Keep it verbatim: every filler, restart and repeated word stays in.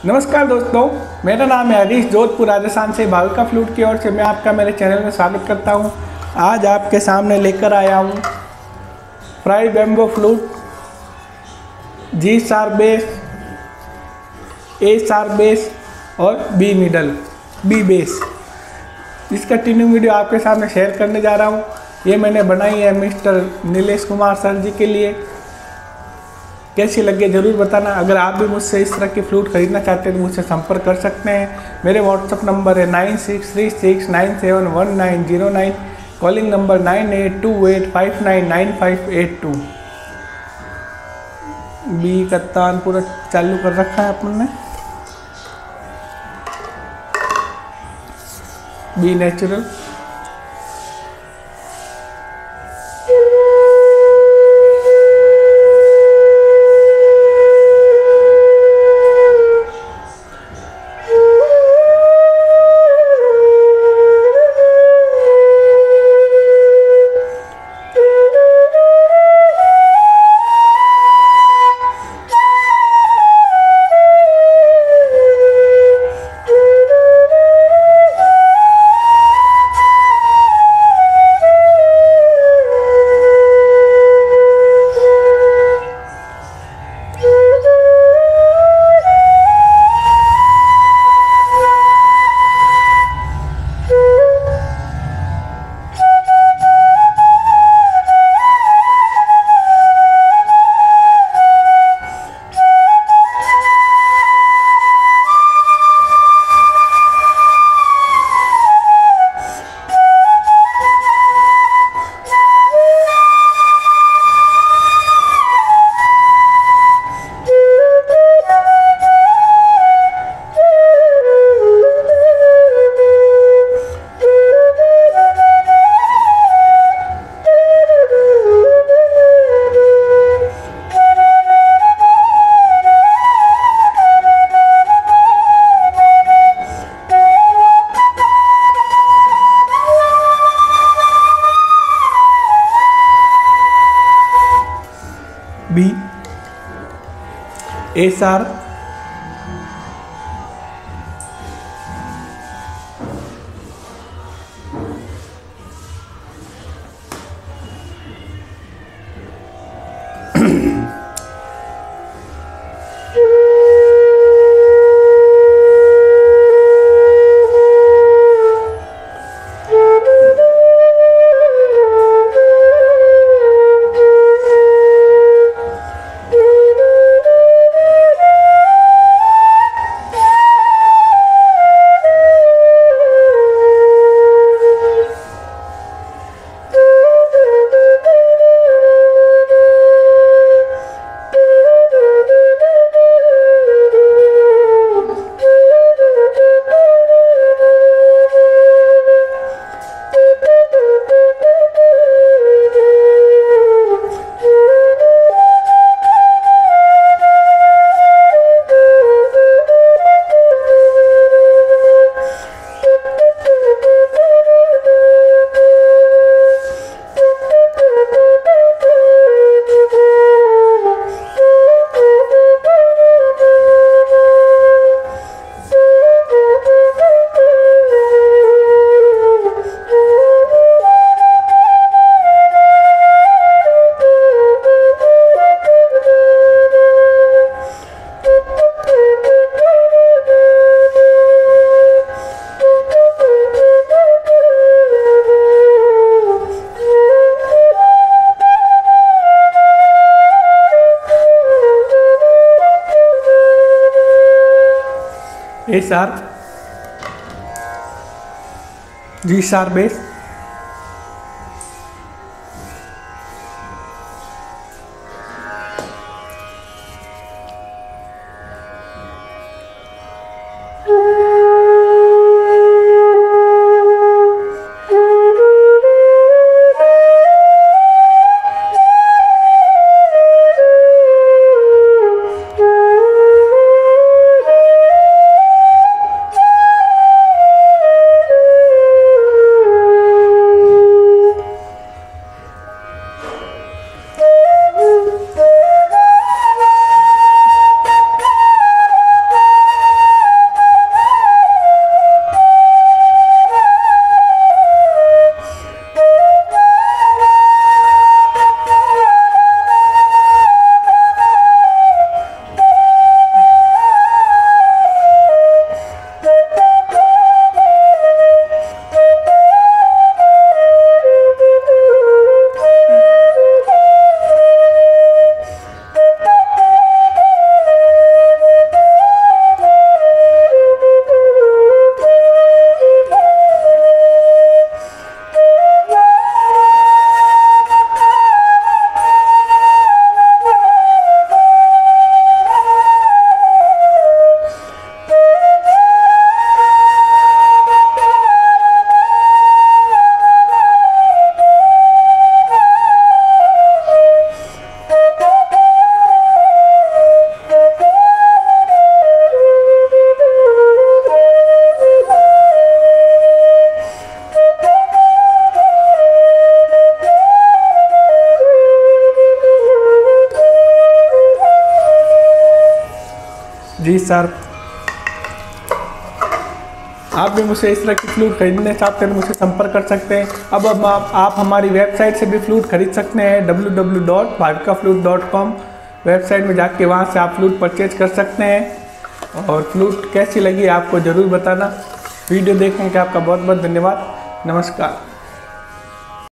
नमस्कार दोस्तों, मेरा नाम है हरीश। जोधपुर राजस्थान से भाविका फ्लूट की ओर से मैं आपका मेरे चैनल में स्वागत करता हूं। आज आपके सामने लेकर आया हूं fry bamboo flute, G sharp bass, A sharp bass और बी मिडल बी बेस। इसका ट्यूनिंग वीडियो आपके सामने शेयर करने जा रहा हूं। ये मैंने बनाई है मिस्टर नीलेश कुमार सर जी के लिए। कैसी लगे ज़रूर बताना। अगर आप भी मुझसे इस तरह की फ्लूट खरीदना चाहते हैं तो मुझसे संपर्क कर सकते हैं। मेरे व्हाट्सअप नंबर है nine six three six nine seven one nine zero nine, calling number nine eight two eight five nine nine five eight two. B का तान पूरा चालू कर रखा है अपन ने। B natural, B A sharp, A sharp, G sharp bass, जी सर। आप भी मुझसे इस तरह की फ्लूट खरीदने चाहते हैं तो मुझसे संपर्क कर सकते हैं। अब अब आप, आप हमारी वेबसाइट से भी फ्लूट खरीद सकते हैं, W W W dot Bhavika flute dot com website में जाके वहाँ से आप फ्लूट परचेज कर सकते हैं। और फ्लूट कैसी लगी आपको ज़रूर बताना। वीडियो देखने के आपका बहुत बहुत धन्यवाद। नमस्कार।